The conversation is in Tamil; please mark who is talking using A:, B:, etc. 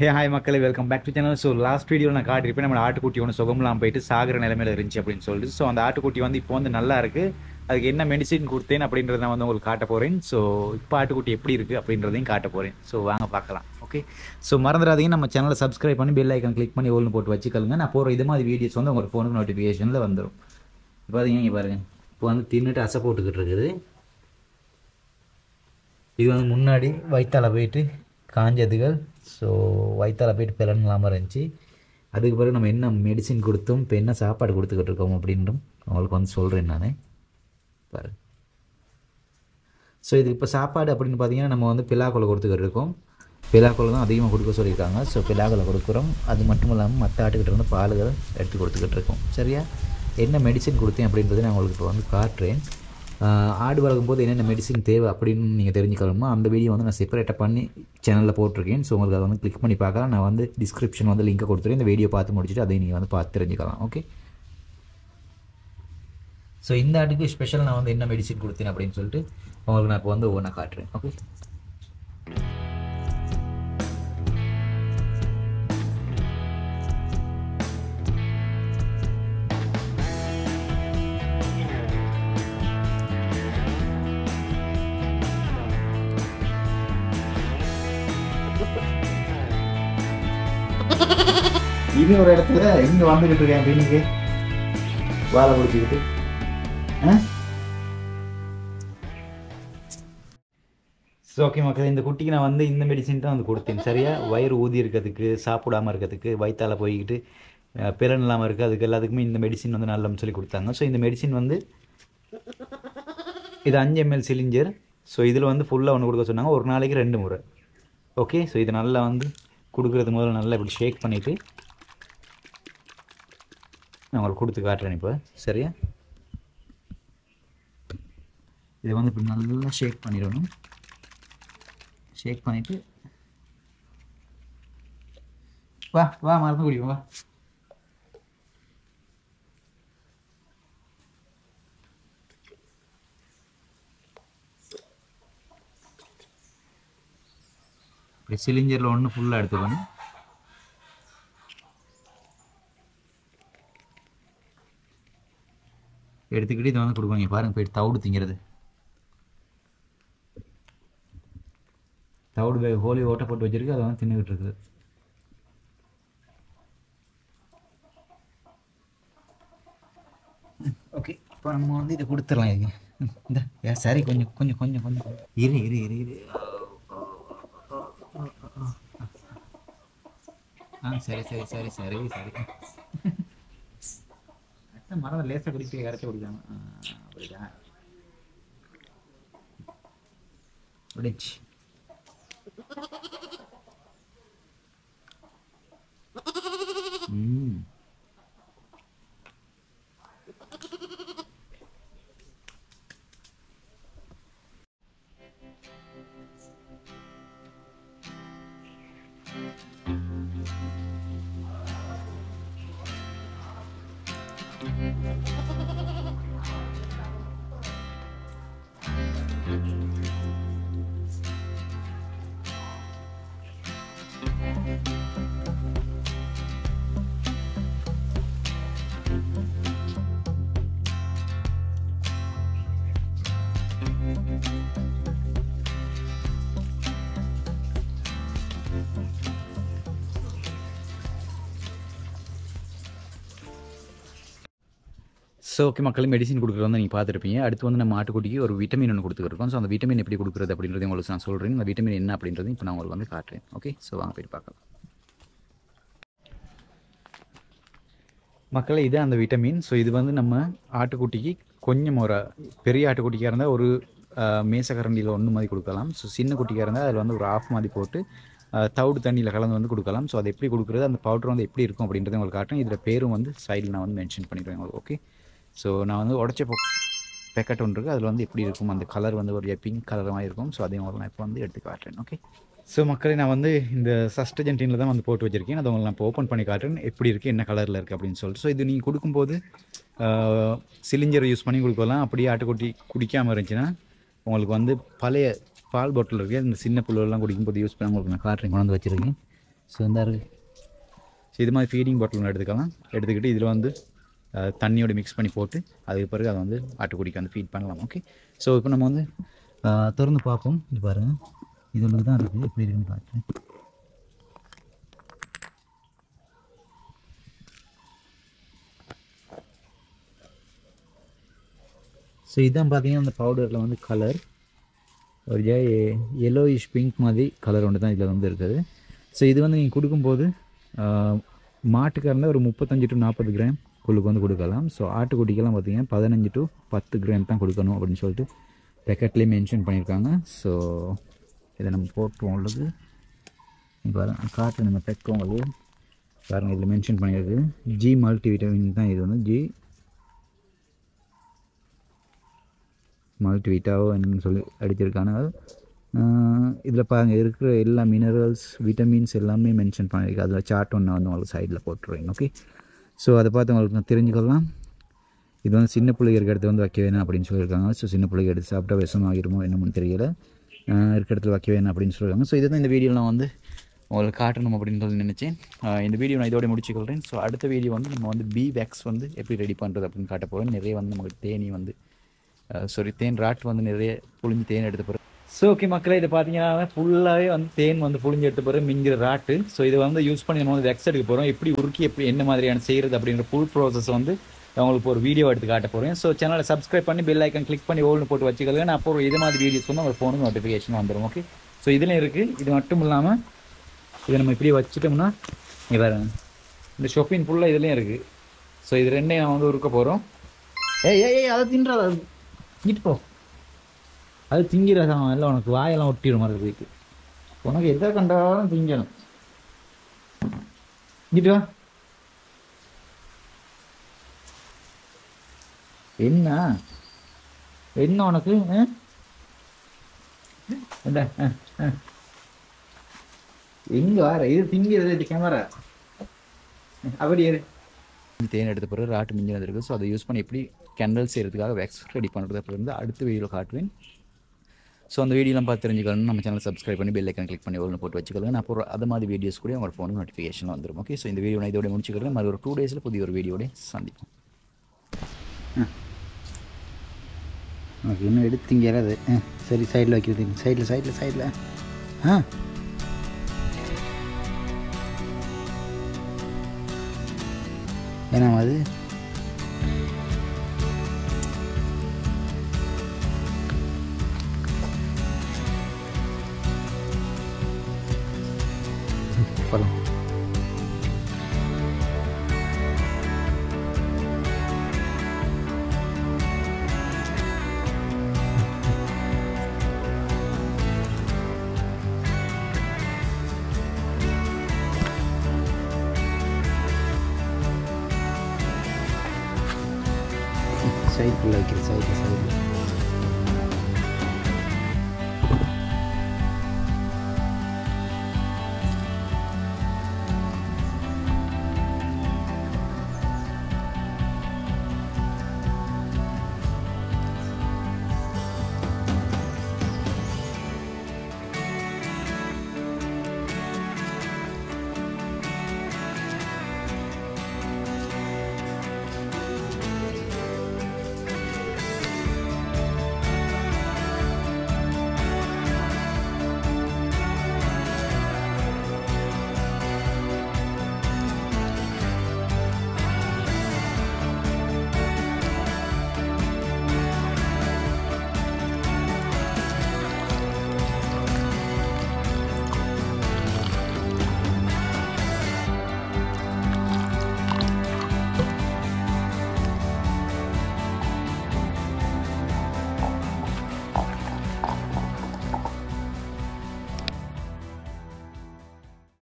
A: ஹே ஹாய் மக்களே, welcome back to channel. So last video நான் காட்டியிருப்பேன் நம்ம ஆட்டுக்குட்டி ஒன்று சுகம்லாம் போயிட்டு சாகிற நிலைமையில இருந்துச்சு அப்படின்னு சொல்லிட்டு. ஸோ அந்த ஆட்டுக்குட்டி வந்து இப்போ வந்து நல்லா இருக்குது. அதுக்கு என்ன மெடிசின் கொடுத்தேன் அப்படின்றத நான் வந்து உங்களுக்கு காட்ட போகிறேன். ஸோ இப்போ ஆட்டுக்குட்டி எப்படி இருக்குது அப்படின்றதையும் காட்ட போகிறேன். ஸோ வாங்க பார்க்கலாம். ஓகே, ஸோ மறந்துடாதீங்க நம்ம சேனலை சப்ஸ்கிரைப் பண்ணி பெல் ஐக்கான் கிளிக் பண்ணி ஓல்னு போட்டு வச்சுக்கலுங்க. நான் போகிற இது மாதிரி வீடியோஸ் வந்து உங்களுக்கு ஃபோனுக்கு நோட்டிஃபிகேஷனில் வந்துடும். இப்போ பார்த்தீங்க, இங்கே பாருங்கள், இப்போ வந்து தின்னுட்டு அசை போட்டுக்கிட்டு இருக்குது. இது வந்து முன்னாடி வயிற்றால போயிட்டு காஞ்சதுகள். ஸோ வயிற்றால போயிட்டு பிளன் இல்லாமல் இருந்துச்சு. அதுக்கு பிறகு நம்ம என்ன மெடிசின் கொடுத்தோம், இப்போ என்ன சாப்பாடு கொடுத்துக்கிட்டு இருக்கோம் அப்படின்றும் அவங்களுக்கு வந்து சொல்கிறேன் நான். பாரு, ஸோ இது இப்போ சாப்பாடு அப்படின்னு பார்த்தீங்கன்னா நம்ம வந்து பிலாக்குலை கொடுத்துக்கிட்டு இருக்கோம். பிலாக்குலை தான் அதிகமாக கொடுக்க சொல்லியிருக்காங்க. ஸோ பிலாக்குலை கொடுக்குறோம். அது மட்டும் இல்லாமல் மற்ற ஆட்டுக்கிட்ட இருந்து பால்களை எடுத்து கொடுத்துக்கிட்டு இருக்கோம். சரியா, என்ன மெடிசின் கொடுத்தேன் அப்படின்றத நான் உங்களுக்கு இப்போ வந்து காட்டுறேன். ஆடு வளர்க்கும் போது என்னென்ன மெடிசின் தேவை அப்படின்னு நீங்கள் தெரிஞ்சுக்கணுமோ அந்த வீடியோ வந்து நான் செப்பரேட்டாக பண்ணி சேனலில் போட்டிருக்கேன். ஸோ உங்களுக்கு அதை வந்து கிளிக் பண்ணி பார்க்கலாம். நான் வந்து டிஸ்கிரிப்ஷன் வந்து லிங்கை கொடுத்துருக்கேன். இந்த வீடியோ பார்த்து முடிச்சுட்டு அதையும் நீங்கள் வந்து பார்த்து தெரிஞ்சுக்கலாம். ஓகே, ஸோ இந்த ஆட்டுக்கு ஸ்பெஷல் நான் வந்து என்ன மெடிசின் கொடுத்தேன் அப்படின்னு சொல்லிட்டு உங்களுக்கு நான் இப்போ வந்து ஒவ்வொன்றா காட்டுறேன். ஓகே, இது ஒரு இடத்துல இங்கே வந்துக்கிட்டு இருக்கேன் அப்படின்னு வாழை பிடிச்சிக்கிட்டு. ஸோ ஓகே மக்கள், இந்த குட்டிக்கு நான் வந்து இந்த மெடிசின் தான் வந்து கொடுத்தேன். சரியா, வயிறு ஊதி இருக்கிறதுக்கு, சாப்பிடாமல் இருக்கிறதுக்கு, வயிற்றால போய்கிட்டு பிறன் இல்லாமல் இருக்குது, அதுக்கு எல்லாத்துக்குமே இந்த மெடிசின் வந்து நல்லன்னு சொல்லி கொடுத்தாங்க. ஸோ இந்த மெடிசின் வந்து இது 5 ml சிலிஞ்சர். ஸோ இதில் வந்து ஃபுல்லாக ஒன்று கொடுக்க சொன்னாங்க, ஒரு நாளைக்கு 2 முறை. ஓகே, ஸோ இது நல்லா வந்து கொடுக்குறது முதல்ல நல்லா இப்படி ஷேக் பண்ணிவிட்டு நான் உங்களுக்கு கொடுத்து காட்டுறேன் இப்போ. சரியா, இதை வந்து இப்படி நல்லா ஷேக் பண்ணிடணும். ஷேக் பண்ணிவிட்டு வா வா மறந்து குடிக்கும் வா. இப்படி சிலிஞ்சரில் ஒன்று ஃபுல்லாக எடுத்துக்கணும். எடுத்துக்கிட்டு இதை வந்து கொடுப்பாங்க. பாருங்கள், போயிட்டு தவிடு திங்கிறது. தவிடு ஹோலி ஓட்டை போட்டு வச்சிருக்கு, அதை வந்து தின்னுக்கிட்டு இருக்குது. ஓகே, இப்போ நம்ம வந்து இதை கொடுத்துடலாம். இது இந்த சரி, கொஞ்சம் கொஞ்சம் கொஞ்சம் கொஞ்சம் இரு இரு இரு இரு சரி சரி சரி சரி சரி. மரம் லேசாக குடிக்க கரைச்சி குடிக்காம அப்படிதான் முடிச்சு. ஸோ ஓகே மக்கள், மெடிசின் கொடுக்குறது வந்து நீங்கள் பார்த்துருப்பீங்க. அடுத்து வந்து நம்ம ஆட்டுக்குட்டிக்கு ஒரு விட்டமின் ஒன்று கொடுத்துருக்கோம். ஸோ அந்த விட்டமின் எப்படி கொடுக்குறது அப்படின்றத உங்களுக்கு நான் சொல்கிறேன். அந்த விட்டமின் என்ன அப்படின்றது இப்போ நான் உங்களுக்கு வந்து காட்டுறேன். ஓகே, ஸோ வாங்க போய்ட்டு பார்க்கலாம். மக்களே, இது அந்த விட்டமின். ஸோ இது வந்து நம்ம ஆட்டுக்குட்டிக்கு கொஞ்சம் ஒரு பெரிய ஆட்டுக்குட்டிக்காக இருந்தால் ஒரு மேசக்கரண்டியில் 1 மாதிரி கொடுக்கலாம். ஸோ சின்ன குட்டிக்காக இருந்தால் அதில் வந்து ஒரு 1/2 மாதிரி போட்டு தவிடு தண்ணியில் கலந்து வந்து கொடுக்கலாம். ஸோ அது எப்படி கொடுக்குறது, அந்த பவுடர் வந்து எப்படி இருக்கும் அப்படின்றத உங்களுக்கு காட்டுறேன். இதில் பேரும் வந்து சைடில் நான் வந்து மென்ஷன் பண்ணிடுவேன் உங்களுக்கு. ஓகே, ஸோ நான் வந்து உடச்ச பேக்கெட் ஒன்று இருக்குது, அதில் வந்து எப்படி இருக்கும், அந்த கலர் வந்து ஒரு பிங்க் கலர் மாதிரி இருக்கும். ஸோ அதையும் நான் இப்போ வந்து எடுத்து காட்டுறேன். ஓகே, ஸோ மக்களே, நான் வந்து இந்த சஸ்டஜென்டினில் தான் வந்து போட்டு வச்சுருக்கேன். அதை உங்களுக்கு நான் இப்போ ஓப்பன் பண்ணி காட்டுறேன் எப்படி இருக்குது, என்ன கலரில் இருக்குது அப்படின்னு சொல்லிட்டு. ஸோ இது நீங்கள் கொடுக்கும்போது சிலிஞ்சரை யூஸ் பண்ணி கொடுக்கலாம். அப்படியே ஆட்டுக்குட்டி குடிக்காமல் இருந்துச்சுன்னா உங்களுக்கு வந்து பழைய பால் பாட்டில் இருக்குது, இந்த சின்ன புல்லெல்லாம் குடிக்கும்போது யூஸ் பண்ணி உங்களுக்கு நான் காட்டுறேன், கொண்டு வந்து வச்சுருக்கேன். ஸோ இந்த இருக்குது. ஸோ இது மாதிரி ஃபீடிங் பாட்டில் எடுத்துக்கலாம். எடுத்துக்கிட்டு இதில் வந்து தண்ணியோடு மிக்ஸ் பண்ணி போட்டு அதுக்கு பிறகு அதை வந்து ஆட்டுக்குடிக்கு வந்து ஃபீட் பண்ணலாம். ஓகே, ஸோ இப்போ நம்ம வந்து திறந்து பார்ப்போம். இது பாருங்கள், இது ஒன்று தான் இருக்குது. எப்படி இருக்குன்னு பார்க்குறேன். ஸோ இதுதான் பார்த்தீங்கன்னா அந்த பவுடரில் வந்து கலர் ஒரு எல்லோயிஷ் பிங்க் மாதிரி கலர் ஒன்று தான் இதில் வந்து இருக்குது. ஸோ இது வந்து நீங்கள் கொடுக்கும்போது மாட்டுக்காக இருந்தால் ஒரு 35 to 40 கிராம் குழுக்கு வந்து கொடுக்கலாம். ஸோ ஆட்டுக்குட்டிக்கெல்லாம் பார்த்தீங்கன்னா 15 to 10 கிராம் தான் கொடுக்கணும் அப்படின்னு சொல்லிட்டு பேக்கெட்லேயே மென்ஷன் பண்ணியிருக்காங்க. ஸோ இதை நம்ம போட்டுருவோம். உள்ளது பாருங்கள், காட்டு நம்ம தைக்கும் அது பாருங்கள், இதில் மென்ஷன் பண்ணியிருக்கு ஜி மல்டிவிட்டமின் தான். இது வந்து ஜி மல்டிவிட்டாவோ என்னன்னு சொல்லி அடிச்சிருக்காங்க. இதில் பாருங்கள், இருக்கிற எல்லா மினரல்ஸ் விட்டமின்ஸ் எல்லாமே மென்ஷன் பண்ணியிருக்கு. அதில் சார்ட் ஒன்று வந்து உங்களுக்கு சைடில் போட்டுருவீங்க. ஓகே, ஸோ அதை பார்த்து உங்களுக்கு தெரிஞ்சுக்கலாம். இது வந்து சின்ன பிள்ளைங்க இருக்கிற இடத்துல வந்து வைக்க வேணும் அப்படின்னு சொல்லியிருக்காங்க. ஸோ சின்ன பிள்ளைங்க எடுத்து சாப்பிட்டா விஷமாகிடுமோ என்னமோன்னு தெரியல, இருக்கிற இடத்துல வைக்க வேணும் அப்படின்னு சொல்லியிருக்காங்க. ஸோ இதை தான் இந்த வீடியோவில் நான் வந்து உங்களுக்கு காட்டணும் அப்படின்னு சொல்லி நினச்சேன். இந்த வீடியோ நான் இதோட முடிச்சுக்கொள்கிறேன். ஸோ அடுத்த வீடியோ வந்து நம்ம வந்து பீ வேக்ஸ் வந்து எப்படி ரெடி பண்ணுறது அப்படின்னு காட்ட போகிறோம். நிறைய வந்து நமக்கு தேனி வந்து தேன் ராட்டு வந்து நிறைய புழிஞ்சு தேன் எடுத்து போகிறோம். ஸோ ஓகே மக்களே, இது பார்த்தீங்கன்னா ஃபுல்லாகவே வந்து தேன் வந்து புழிஞ்சு எடுத்து போகிற மிங்கிற ராட்டு. ஸோ இதை வந்து யூஸ் பண்ணி நம்ம வந்து வெக்ஸ் எடுக்க போகிறோம். எப்படி உருக்கி எப்படி என்ன மாதிரியான செய்கிறது அப்படிங்கிற ஃபுல் ப்ராசஸ் வந்து உங்களுக்கு ஒரு வீடியோ எடுத்து காட்ட போகிறேன். ஸோ சேனலை சப்ஸ்கிரைப் பண்ணி பெல் ஐக்கன் கிளிக் பண்ணி ஓல்னு போட்டு வச்சுக்கோங்க. நான் அப்புறம் இது மாதிரி வீடியோஸ் வந்து உங்கள் ஃபோனுக்கு நோட்டிஃபிகேஷன் வந்துடும். ஓகே, ஸோ இதுலேயும் இருக்குது. இது மட்டும் இல்லாமல் இதை நம்ம இப்படி வச்சுட்டோம்னா வேறு இந்த ஷாப்பிங் ஃபுல்லாக இதுலேயும் இருக்குது. ஸோ இது ரெண்டையும் நம்ம வந்து உருக்க போகிறோம். ஏய் அதை தின்றாத, அது இங்கிட்டு போ, அது திங்கிற சாமான் எல்லாம் உனக்கு வாயெல்லாம் ஒட்டிடும் மாதிரி இருக்கு. உனக்கு எதை கண்டாலும் திங்கணும். இங்கிட்டு வா. என்ன என்ன உனக்கு எங்க வார இது திங்கிறது கேமரா அப்படி தேன் எடுத்த பிறகு ராட்டு மிஞ்சினது இருக்குது. ஸோ அதை யூஸ் பண்ணி எப்படி கேண்டல் செய்கிறதுக்காக வேக்ஸ் ரெடி பண்ணுறது அப்படின்னு அடுத்த வீடியோவில் காட்டுவேன். ஸோ அந்த வீடியோலாம் பார்த்து தெரிஞ்சுக்கணும். நம்ம சேனல் சப்ஸ்கிரைப் பண்ணி பெல் ஐக்கன் கிளிக் பண்ணி ஒன்று போட்டு வச்சுக்கோங்க. நான் அப்புறம் அது மாதிரி வீடியோஸ் கூட உங்களோட ஃபோனுக்கு நோட்டிஃபிகேஷன் வந்துடும். ஓகே, ஸோ இந்த வீடியோ நான் இதோட முடிச்சுக்கிறேன். மறு ஒரு 2 days புதிய ஒரு வீடியோட சந்திப்போம். ஓகே, இன்னும் எடுத்தீங்க அது சரி, சைடில் வைக்கிறது. சைடில் ஏன்னா அது படம் சைடில் வைக்கிறது. சைடில்